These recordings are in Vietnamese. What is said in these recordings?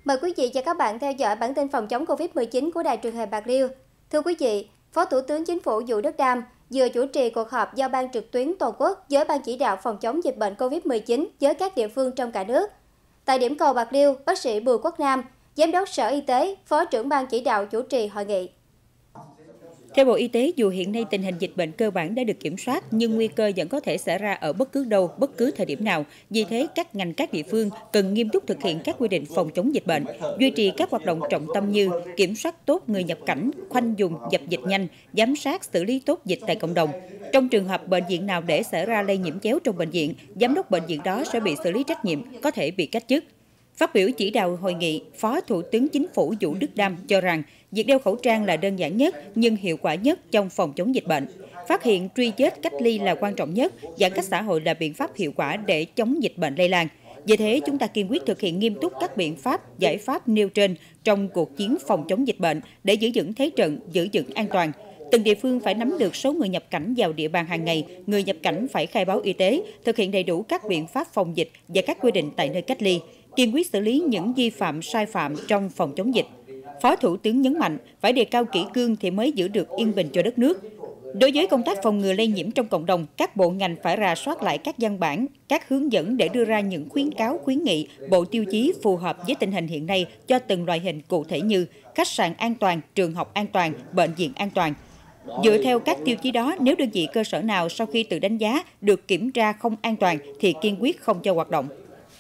Mời quý vị và các bạn theo dõi bản tin phòng chống Covid-19 của Đài truyền hình Bạc Liêu. Thưa quý vị, Phó Thủ tướng Chính phủ Vũ Đức Đam vừa chủ trì cuộc họp giao ban trực tuyến toàn quốc với Ban chỉ đạo phòng chống dịch bệnh Covid-19 với các địa phương trong cả nước. Tại điểm cầu Bạc Liêu, bác sĩ Bùi Quốc Nam, Giám đốc Sở Y tế, Phó trưởng Ban chỉ đạo chủ trì hội nghị. Theo Bộ Y tế, dù hiện nay tình hình dịch bệnh cơ bản đã được kiểm soát, nhưng nguy cơ vẫn có thể xảy ra ở bất cứ đâu, bất cứ thời điểm nào. Vì thế, các ngành các địa phương cần nghiêm túc thực hiện các quy định phòng chống dịch bệnh, duy trì các hoạt động trọng tâm như kiểm soát tốt người nhập cảnh, khoanh vùng dập dịch nhanh, giám sát xử lý tốt dịch tại cộng đồng. Trong trường hợp bệnh viện nào để xảy ra lây nhiễm chéo trong bệnh viện, giám đốc bệnh viện đó sẽ bị xử lý trách nhiệm, có thể bị cách chức. Phát biểu chỉ đạo hội nghị, Phó Thủ tướng Chính phủ Vũ Đức Đam cho rằng việc đeo khẩu trang là đơn giản nhất nhưng hiệu quả nhất trong phòng chống dịch bệnh. Phát hiện, truy vết, cách ly là quan trọng nhất, giãn cách xã hội là biện pháp hiệu quả để chống dịch bệnh lây lan. Vì thế, chúng ta kiên quyết thực hiện nghiêm túc các biện pháp, giải pháp nêu trên trong cuộc chiến phòng chống dịch bệnh để giữ vững thế trận, giữ vững an toàn. Từng địa phương phải nắm được số người nhập cảnh vào địa bàn hàng ngày, người nhập cảnh phải khai báo y tế, thực hiện đầy đủ các biện pháp phòng dịch và các quy định tại nơi cách ly, kiên quyết xử lý những vi phạm sai phạm trong phòng chống dịch. Phó Thủ tướng nhấn mạnh phải đề cao kỷ cương thì mới giữ được yên bình cho đất nước. Đối với công tác phòng ngừa lây nhiễm trong cộng đồng, các bộ ngành phải rà soát lại các văn bản, các hướng dẫn để đưa ra những khuyến cáo, khuyến nghị, bộ tiêu chí phù hợp với tình hình hiện nay cho từng loại hình cụ thể như khách sạn an toàn, trường học an toàn, bệnh viện an toàn. Dựa theo các tiêu chí đó, nếu đơn vị cơ sở nào sau khi tự đánh giá được kiểm tra không an toàn thì kiên quyết không cho hoạt động.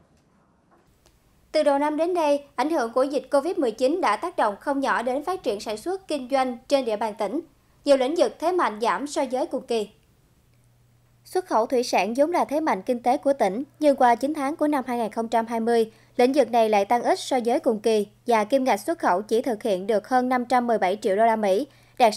Từ đầu năm đến nay, ảnh hưởng của dịch Covid-19 đã tác động không nhỏ đến phát triển sản xuất, kinh doanh trên địa bàn tỉnh. Nhiều lĩnh vực thế mạnh giảm so với cùng kỳ. Xuất khẩu thủy sản vốn là thế mạnh kinh tế của tỉnh, nhưng qua 9 tháng của năm 2020, lĩnh vực này lại tăng ít so với cùng kỳ và kim ngạch xuất khẩu chỉ thực hiện được hơn 517 triệu đô la Mỹ, đạt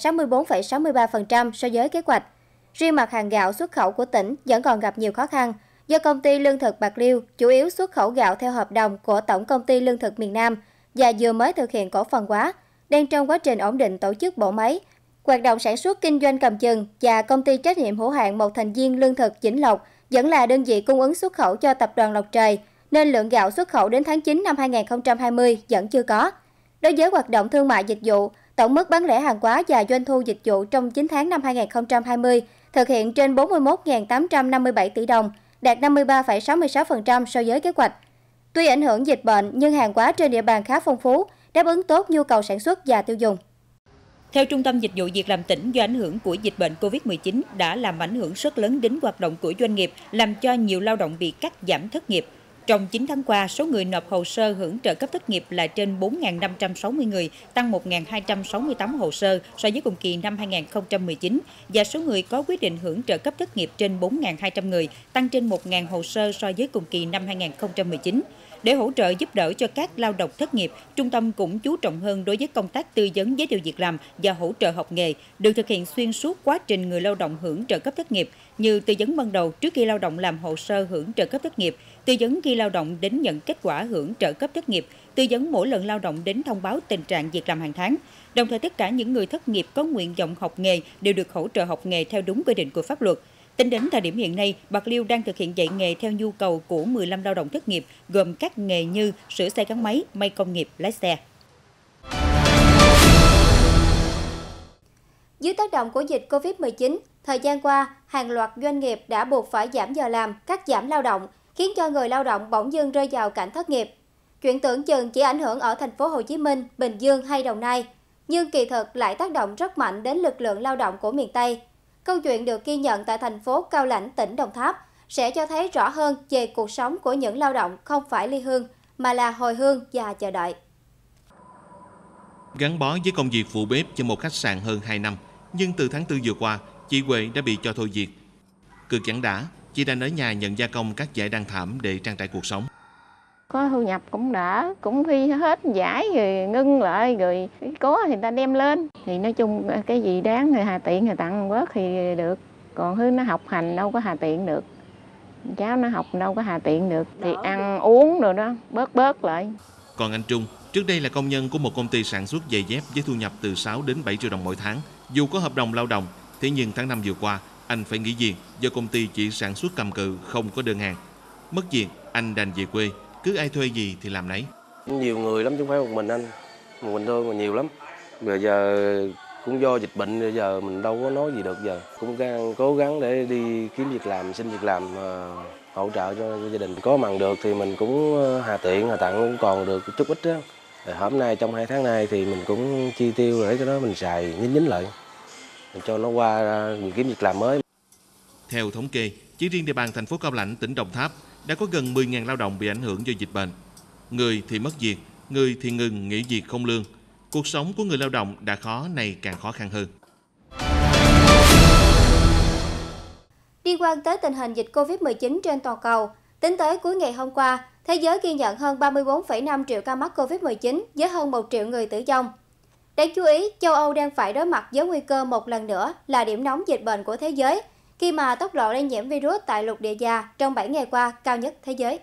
64,63% so với kế hoạch. Riêng mặt hàng gạo xuất khẩu của tỉnh vẫn còn gặp nhiều khó khăn, do Công ty Lương thực Bạc Liêu chủ yếu xuất khẩu gạo theo hợp đồng của Tổng Công ty Lương thực miền Nam và vừa mới thực hiện cổ phần hóa, đang trong quá trình ổn định tổ chức bộ máy, hoạt động sản xuất kinh doanh cầm chừng, và Công ty trách nhiệm hữu hạn một thành viên Lương thực Vĩnh Lộc vẫn là đơn vị cung ứng xuất khẩu cho Tập đoàn Lộc Trời, nên lượng gạo xuất khẩu đến tháng 9 năm 2020 vẫn chưa có. Đối với hoạt động thương mại dịch vụ, tổng mức bán lẻ hàng hóa và doanh thu dịch vụ trong 9 tháng năm 2020 thực hiện trên 41.857 tỷ đồng, đạt 53,66% so với kế hoạch. Tuy ảnh hưởng dịch bệnh nhưng hàng hóa trên địa bàn khá phong phú, đáp ứng tốt nhu cầu sản xuất và tiêu dùng. Theo Trung tâm Dịch vụ Việc làm tỉnh, do ảnh hưởng của dịch bệnh Covid-19 đã làm ảnh hưởng rất lớn đến hoạt động của doanh nghiệp, làm cho nhiều lao động bị cắt giảm thất nghiệp. Trong 9 tháng qua, số người nộp hồ sơ hưởng trợ cấp thất nghiệp là trên 4.560 người, tăng 1.268 hồ sơ so với cùng kỳ năm 2019, và số người có quyết định hưởng trợ cấp thất nghiệp trên 4.200 người, tăng trên 1.000 hồ sơ so với cùng kỳ năm 2019. Để hỗ trợ giúp đỡ cho các lao động thất nghiệp, Trung tâm cũng chú trọng hơn đối với công tác tư vấn giới thiệu việc làm và hỗ trợ học nghề, được thực hiện xuyên suốt quá trình người lao động hưởng trợ cấp thất nghiệp, như tư vấn ban đầu trước khi lao động làm hồ sơ hưởng trợ cấp thất nghiệp, tư vấn khi lao động đến nhận kết quả hưởng trợ cấp thất nghiệp, tư vấn mỗi lần lao động đến thông báo tình trạng việc làm hàng tháng. Đồng thời, tất cả những người thất nghiệp có nguyện vọng học nghề đều được hỗ trợ học nghề theo đúng quy định của pháp luật. Tính đến thời điểm hiện nay, Bạc Liêu đang thực hiện dạy nghề theo nhu cầu của 15 lao động thất nghiệp, gồm các nghề như sửa xe gắn máy, may công nghiệp, lái xe. Dưới tác động của dịch Covid-19, thời gian qua, hàng loạt doanh nghiệp đã buộc phải giảm giờ làm, cắt giảm lao động, khiến cho người lao động bỗng dưng rơi vào cảnh thất nghiệp. Chuyện tưởng chừng chỉ ảnh hưởng ở thành phố Hồ Chí Minh, Bình Dương hay Đồng Nai, nhưng kỳ thực lại tác động rất mạnh đến lực lượng lao động của miền Tây. Câu chuyện được ghi nhận tại thành phố Cao Lãnh, tỉnh Đồng Tháp sẽ cho thấy rõ hơn về cuộc sống của những lao động không phải ly hương, mà là hồi hương và chờ đợi. Gắn bó với công việc phụ bếp cho một khách sạn hơn 2 năm, nhưng từ tháng 4 vừa qua, chị Huệ đã bị cho thôi việc. Cực chẳng đã, chị đang ở nhà nhận gia công các dải đan thảm để trang trải cuộc sống. Có thu nhập cũng đỡ, cũng khi hết giải rồi ngưng lại rồi có thì ta đem lên. Thì nói chung cái gì đáng thì hà tiện người tặng bớt thì được. Còn Hương nó học hành đâu có hà tiện được. Cháu nó học đâu có hà tiện được. Thì ăn uống rồi đó, bớt lại. Còn anh Trung, trước đây là công nhân của một công ty sản xuất giày dép với thu nhập từ 6 đến 7 triệu đồng mỗi tháng. Dù có hợp đồng lao động, thế nhưng tháng 5 vừa qua, anh phải nghỉ việc do công ty chỉ sản xuất cầm cự, không có đơn hàng. Mất việc, anh đành về quê, cứ ai thuê gì thì làm nấy. Nhiều người lắm chứ không phải một mình anh, một mình thôi mà nhiều lắm. Bây giờ cũng do dịch bệnh, bây giờ mình đâu có nói gì được, giờ cũng cố gắng để đi kiếm việc làm, xin việc làm hỗ trợ cho gia đình. Có bằng được thì mình cũng hà tiện, hà tặng cũng còn được chút ít đó. Rồi hôm nay trong 2 tháng nay thì mình cũng chi tiêu để cho nó mình xài nhín lại, cho nó qua mình kiếm việc làm mới. Theo thống kê, chỉ riêng địa bàn thành phố Cao Lãnh, tỉnh Đồng Tháp đã có gần 10.000 lao động bị ảnh hưởng do dịch bệnh. Người thì mất việc, người thì ngừng nghỉ việc không lương. Cuộc sống của người lao động đã khó, nay càng khó khăn hơn. Liên quan tới tình hình dịch Covid-19 trên toàn cầu, tính tới cuối ngày hôm qua, thế giới ghi nhận hơn 34,5 triệu ca mắc Covid-19 với hơn 1 triệu người tử vong. Đáng chú ý, châu Âu đang phải đối mặt với nguy cơ một lần nữa là điểm nóng dịch bệnh của thế giới, khi mà tốc độ lây nhiễm virus tại lục địa già trong 7 ngày qua cao nhất thế giới.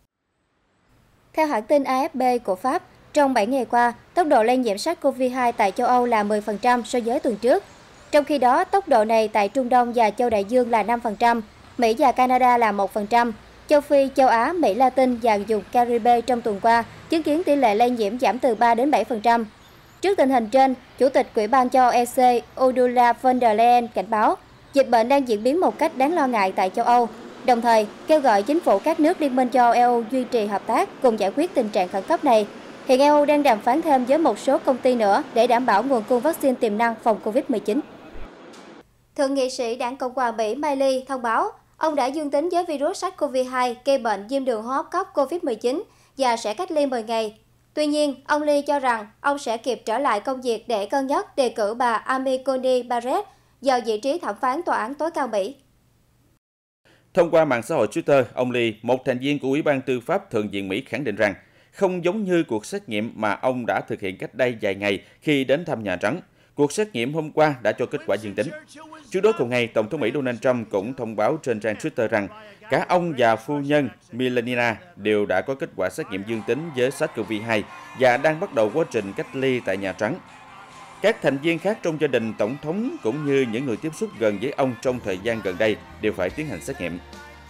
Theo hãng tin AFP của Pháp, trong 7 ngày qua, tốc độ lây nhiễm SARS-CoV-2 tại châu Âu là 10% so với tuần trước. Trong khi đó, tốc độ này tại Trung Đông và châu Đại Dương là 5%, Mỹ và Canada là 1%, châu Phi, châu Á, Mỹ Latin và vùng Caribe trong tuần qua chứng kiến tỷ lệ lây nhiễm giảm từ 3 đến 7%. Trước tình hình trên, Chủ tịch Ủy ban châu Âu EC Ursula von der Leyen cảnh báo dịch bệnh đang diễn biến một cách đáng lo ngại tại châu Âu, đồng thời kêu gọi chính phủ các nước Liên minh châu Âu EU duy trì hợp tác cùng giải quyết tình trạng khẩn cấp này. Hiện EU đang đàm phán thêm với một số công ty nữa để đảm bảo nguồn cung vaccine tiềm năng phòng Covid-19. Thượng nghị sĩ Đảng Cộng hòa Mỹ Mike Lee thông báo ông đã dương tính với virus SARS-CoV-2 gây bệnh viêm đường hô hấp cấp COVID-19 và sẽ cách ly 10 ngày. Tuy nhiên, ông Lee cho rằng ông sẽ kịp trở lại công việc để cân nhắc đề cử bà Amy Coney Barrett vào vị trí thẩm phán tòa án tối cao Mỹ. Thông qua mạng xã hội Twitter, ông Lee, một thành viên của Ủy ban Tư pháp Thượng viện Mỹ khẳng định rằng không giống như cuộc xét nghiệm mà ông đã thực hiện cách đây vài ngày khi đến thăm Nhà Trắng. Cuộc xét nghiệm hôm qua đã cho kết quả dương tính. Trước đó cùng ngày, Tổng thống Mỹ Donald Trump cũng thông báo trên trang Twitter rằng cả ông và phu nhân Melania đều đã có kết quả xét nghiệm dương tính với SARS-CoV-2 và đang bắt đầu quá trình cách ly tại Nhà Trắng. Các thành viên khác trong gia đình Tổng thống cũng như những người tiếp xúc gần với ông trong thời gian gần đây đều phải tiến hành xét nghiệm.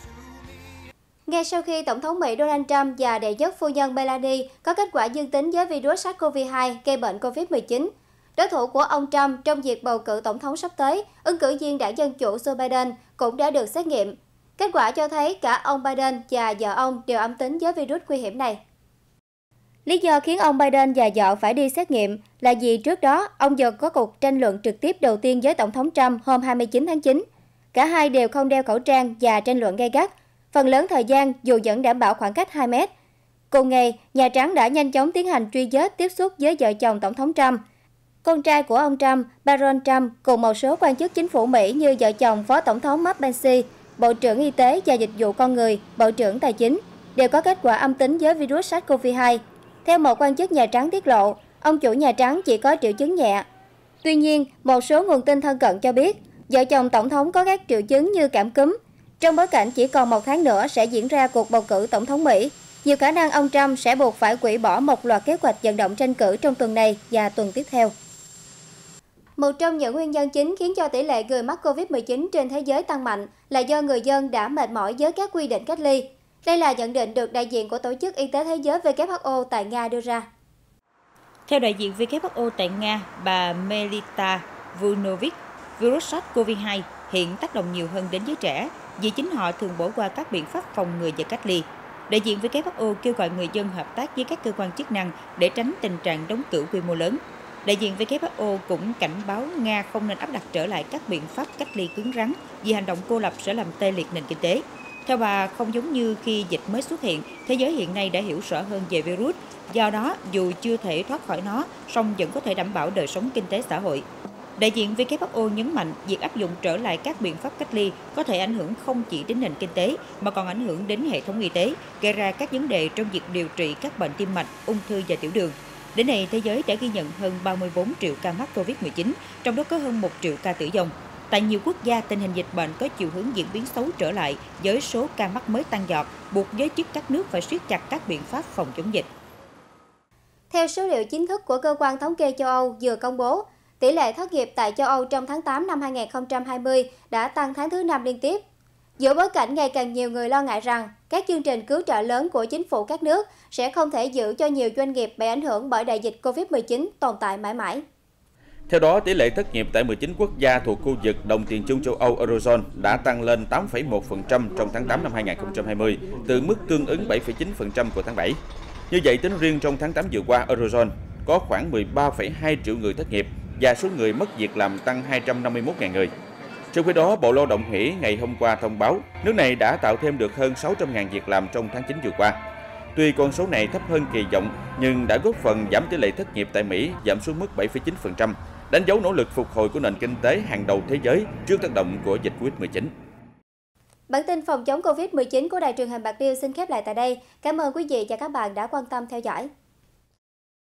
Ngay sau khi Tổng thống Mỹ Donald Trump và đệ nhất phu nhân Melania có kết quả dương tính với virus SARS-CoV-2 gây bệnh COVID-19, đối thủ của ông Trump trong việc bầu cử tổng thống sắp tới, ứng cử viên đảng Dân Chủ Joe Biden cũng đã được xét nghiệm. Kết quả cho thấy cả ông Biden và vợ ông đều âm tính với virus nguy hiểm này. Lý do khiến ông Biden và vợ phải đi xét nghiệm là vì trước đó ông vừa có cuộc tranh luận trực tiếp đầu tiên với Tổng thống Trump hôm 29 tháng 9. Cả hai đều không đeo khẩu trang và tranh luận gay gắt, phần lớn thời gian dù vẫn đảm bảo khoảng cách 2 mét. Cùng ngày, Nhà Trắng đã nhanh chóng tiến hành truy vết tiếp xúc với vợ chồng Tổng thống Trump. Con trai của ông Trump, Barron Trump, cùng một số quan chức chính phủ Mỹ như vợ chồng Phó Tổng thống Mike Pence, Bộ trưởng Y tế và Dịch vụ Con người, Bộ trưởng Tài chính, đều có kết quả âm tính với virus SARS-CoV-2. Theo một quan chức Nhà Trắng tiết lộ, ông chủ Nhà Trắng chỉ có triệu chứng nhẹ. Tuy nhiên, một số nguồn tin thân cận cho biết, vợ chồng Tổng thống có các triệu chứng như cảm cúm. Trong bối cảnh chỉ còn 1 tháng nữa sẽ diễn ra cuộc bầu cử Tổng thống Mỹ, nhiều khả năng ông Trump sẽ buộc phải hủy bỏ một loạt kế hoạch vận động tranh cử trong tuần này và tuần tiếp theo. Một trong những nguyên nhân chính khiến cho tỷ lệ người mắc COVID-19 trên thế giới tăng mạnh là do người dân đã mệt mỏi với các quy định cách ly. Đây là nhận định được đại diện của Tổ chức Y tế Thế giới WHO tại Nga đưa ra. Theo đại diện WHO tại Nga, bà Melita Vunovic, virus SARS-CoV-2 hiện tác động nhiều hơn đến giới trẻ, vì chính họ thường bỏ qua các biện pháp phòng ngừa và cách ly. Đại diện WHO kêu gọi người dân hợp tác với các cơ quan chức năng để tránh tình trạng đóng cửa quy mô lớn. Đại diện WHO cũng cảnh báo Nga không nên áp đặt trở lại các biện pháp cách ly cứng rắn vì hành động cô lập sẽ làm tê liệt nền kinh tế. Theo bà, không giống như khi dịch mới xuất hiện, thế giới hiện nay đã hiểu rõ hơn về virus. Do đó, dù chưa thể thoát khỏi nó, song vẫn có thể đảm bảo đời sống kinh tế xã hội. Đại diện WHO nhấn mạnh việc áp dụng trở lại các biện pháp cách ly có thể ảnh hưởng không chỉ đến nền kinh tế mà còn ảnh hưởng đến hệ thống y tế, gây ra các vấn đề trong việc điều trị các bệnh tim mạch, ung thư và tiểu đường. Đến nay, thế giới đã ghi nhận hơn 34 triệu ca mắc COVID-19, trong đó có hơn 1 triệu ca tử vong. Tại nhiều quốc gia, tình hình dịch bệnh có chiều hướng diễn biến xấu trở lại với số ca mắc mới tăng vọt, buộc giới chức các nước phải siết chặt các biện pháp phòng chống dịch. Theo số liệu chính thức của Cơ quan Thống kê châu Âu vừa công bố, tỷ lệ thất nghiệp tại châu Âu trong tháng 8 năm 2020 đã tăng tháng thứ 5 liên tiếp. Giữa bối cảnh ngày càng nhiều người lo ngại rằng các chương trình cứu trợ lớn của chính phủ các nước sẽ không thể giữ cho nhiều doanh nghiệp bị ảnh hưởng bởi đại dịch Covid-19 tồn tại mãi mãi. Theo đó, tỷ lệ thất nghiệp tại 19 quốc gia thuộc khu vực đồng tiền chung châu Âu Eurozone đã tăng lên 8,1% trong tháng 8 năm 2020, từ mức tương ứng 7,9% của tháng 7. Như vậy, tính riêng trong tháng 8 vừa qua, Eurozone có khoảng 13,2 triệu người thất nghiệp và số người mất việc làm tăng 251.000 người. Trong khi đó, Bộ Lao động Mỹ ngày hôm qua thông báo nước này đã tạo thêm được hơn 600.000 việc làm trong tháng 9 vừa qua. Tuy con số này thấp hơn kỳ vọng, nhưng đã góp phần giảm tỷ lệ thất nghiệp tại Mỹ giảm xuống mức 7,9%, đánh dấu nỗ lực phục hồi của nền kinh tế hàng đầu thế giới trước tác động của dịch Covid-19. Bản tin phòng chống Covid-19 của Đài truyền hình Bạc Liêu xin khép lại tại đây. Cảm ơn quý vị và các bạn đã quan tâm theo dõi.